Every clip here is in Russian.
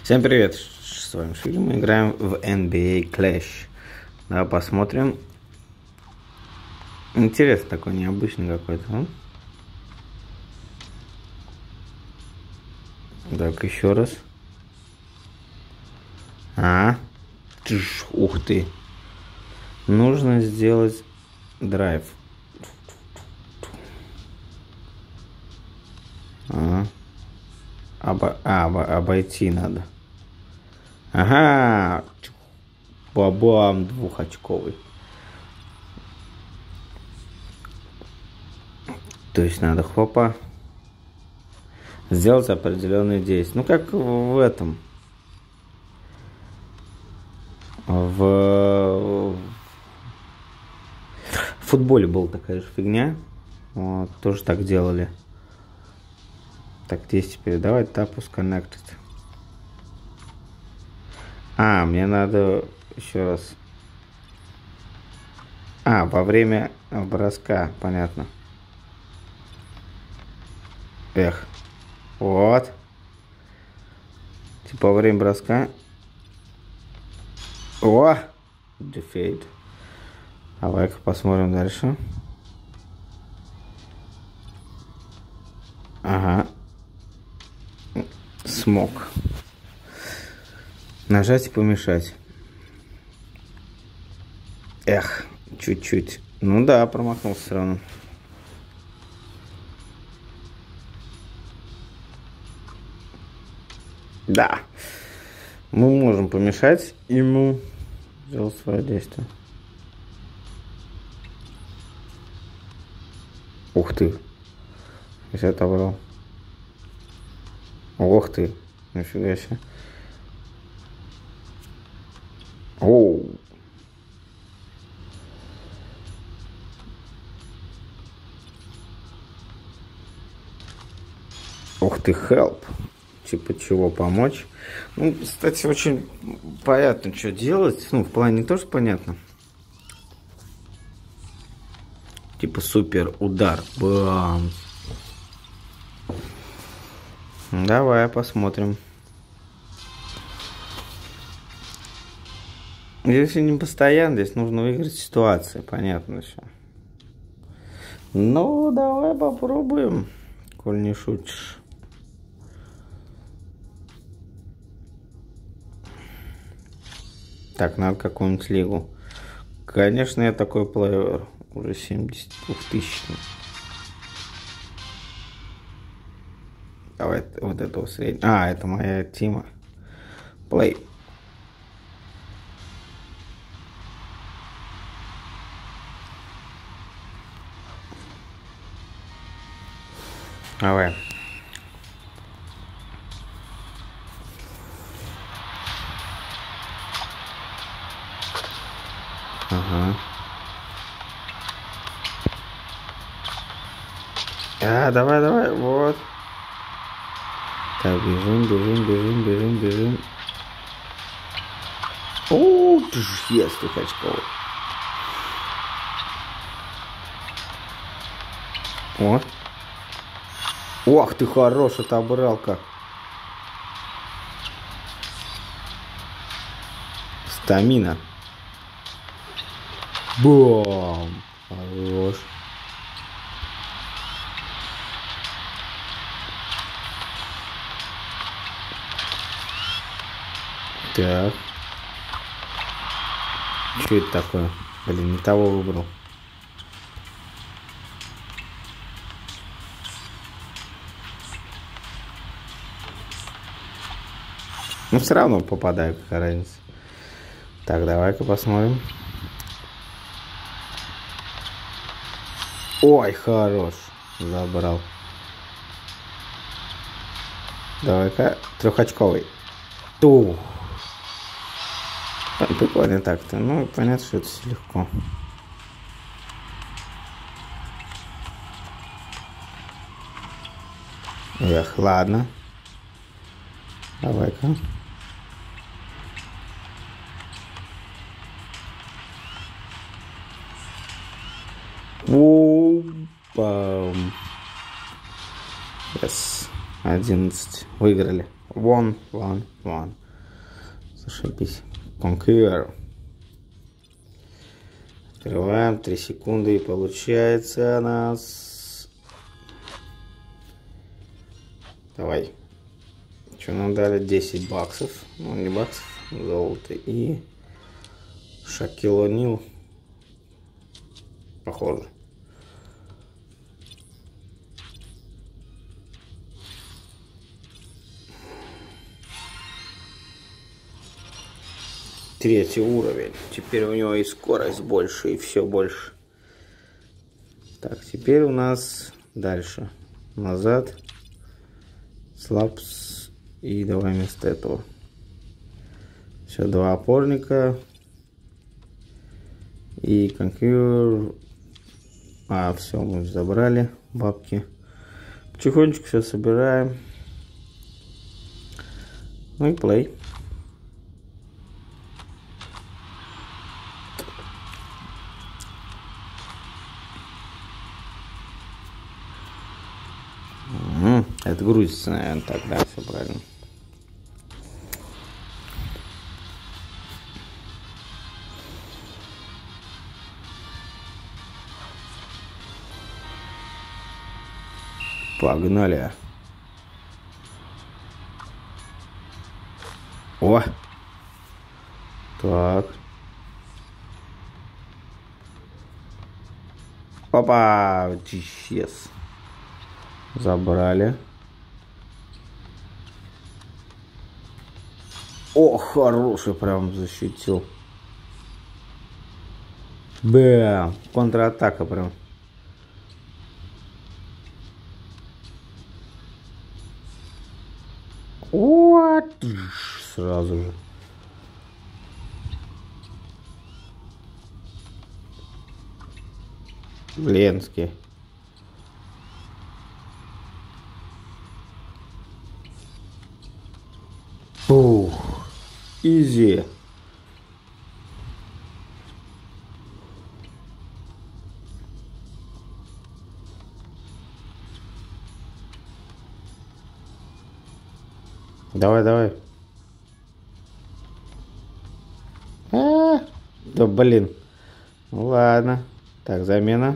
Всем привет, с вами Шили, мы играем в NBA Clash. Давай посмотрим. Интересно такой, необычный какой-то, Так, еще раз. Ух ты. Нужно сделать драйв. Обойти надо. Ага. Бабам, двухочковый. То есть надо хопа сделать определенные действия. Ну как в этом. В футболе была такая же фигня. Вот, тоже так делали. Так, здесь теперь давай тапус connected. Мне надо еще раз. Во время броска, понятно. Вот. Типа во время броска. Defeat. Давай-ка посмотрим дальше. Смог. Нажать и помешать. Чуть-чуть. Ну да, промахнулся все равно. Да. Мы можем помешать ему сделать свое действие. Ух ты. Я отобрал. Ох ты. Нифига себе. Оу. Ух ты, help. Типа чего помочь. Ну, кстати, очень понятно, что делать. Ну, в плане не то, что понятно. Типа супер удар. Бам. Давай посмотрим. Если не постоянно, здесь нужно выиграть ситуацию. Понятно все. Ну, давай попробуем, коль не шутишь. Так, надо какую-нибудь лигу. Конечно, я такой плеер. Уже 72 тысяч. Давай вот этого среднего. Это моя тима. Плей. Давай. Давай, вот. Так, бежим. Есть трехочковый. Ох ты, хорош, отобрал как. Стамина. Бам. Хорош. Так. Что это такое? Блин, не того выбрал. Ну, все равно попадаю, какая разница. Так, давай-ка посмотрим. Ой, хорош. Забрал. Давай-ка, трехочковый. Прикольно так-то. Ну, понятно, что это все легко. Ладно. Давай-ка. Бам. Yes. 11. Выиграли. Вон, вон, вон. Зашибись. Conquer. Открываем. 3 секунды и получается у нас... Давай. Что нам дали? 10 баксов. Ну, не баксов, золото. И Шакил О'Нил. Похоже. Третий уровень. Теперь у него и скорость больше, и все больше. Так, теперь у нас дальше. Назад. Слапс. И давай вместо этого. Все, 2 опорника. И конкьюр. А, все, мы забрали бабки. Потихонечку все собираем. Ну и плей. Это грузится, наверное, так, да, все правильно. Погнали. О! Так. Опа! Исчез. Забрали. О, хороший прям защитил. Бэм! Контратака прям. Вот! Сразу же. Ленский. Ух, изи. Давай, давай. Да блин. Ну ладно. Так, замена.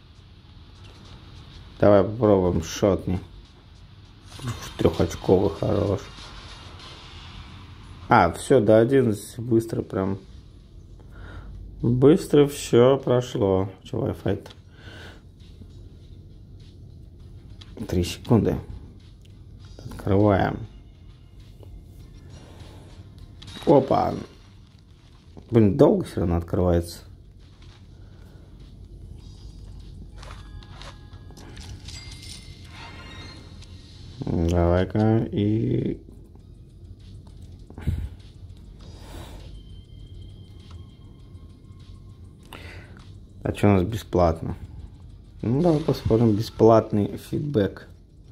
Давай попробуем шотни. Трехочковый хорош. А, все, до 11 быстро прям. Быстро все прошло. Че, Wi-Fi-то? 3 секунды. Открываем. Опа. Блин, долго все равно открывается. Давай-ка и... А что у нас бесплатно? Ну, давай посмотрим бесплатный фидбэк.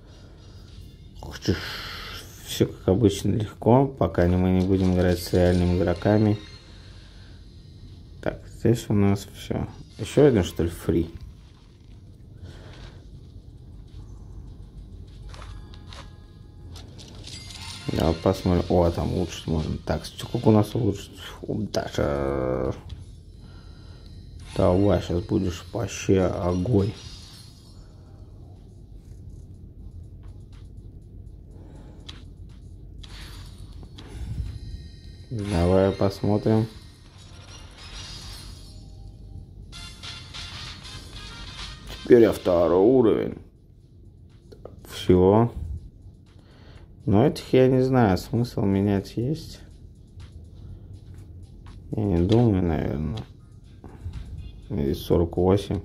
Все как обычно легко, пока мы не будем играть с реальными игроками. Так, здесь у нас все. Еще один, что ли, фри? Давай посмотрим. О, там улучшить можно. Так, сколько у нас улучшить? Даже... Давай, сейчас будешь вообще огонь. Давай посмотрим. Теперь я 2-й уровень. Все. Но этих я не знаю, смысл менять есть. Я не думаю, наверное. Здесь 48.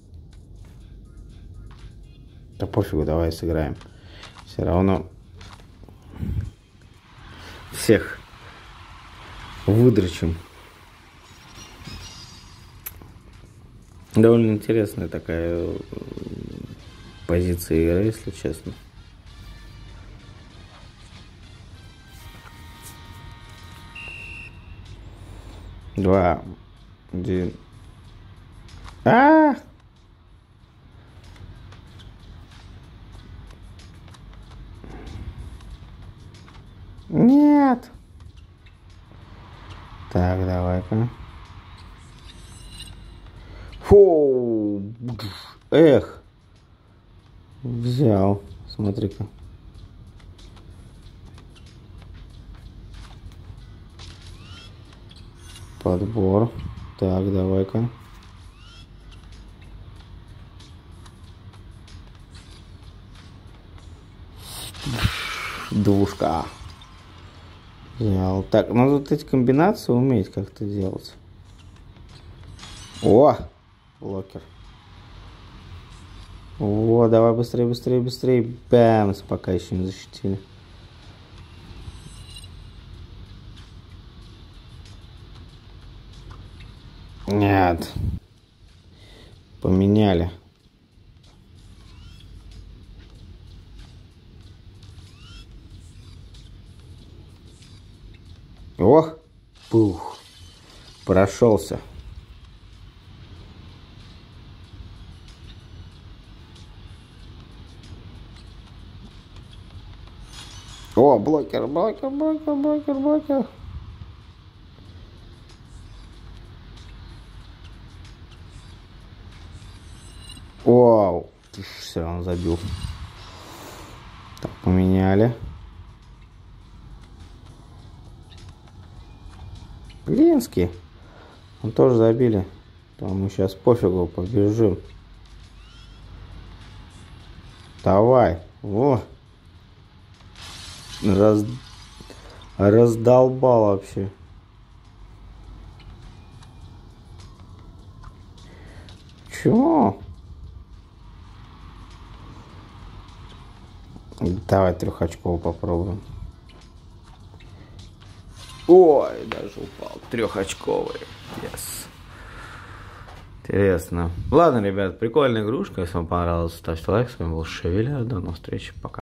Да пофигу, давай сыграем. Все равно всех выдрочим. Довольно интересная такая позиция игры, если честно. Два, один. Нет. Так, давай-ка. Фу. Эх. Взял. Смотри-ка. Подбор. Так, давай-ка. Двушка. Взял. Так, надо вот эти комбинации уметь как-то делать. О! Блокер. О, давай быстрее, быстрее, быстрее. Бэмс, пока еще не защитили. Нет. Поменяли. Ох, пух, прошелся. О, блокер, блокер, блокер, блокер, блокер. Вау, все, он забил. Так, поменяли. Ленский. Он тоже забили. Там мы сейчас пофигу, побежим. Давай. Во. Раздолбал вообще. Чё? Давай трехочковый попробуем. Ой, даже упал. Трехочковый. Yes. Интересно. Ладно, ребят, прикольная игрушка. Если вам понравилось, ставьте лайк. С вами был Шевеля. До новых встреч. Пока.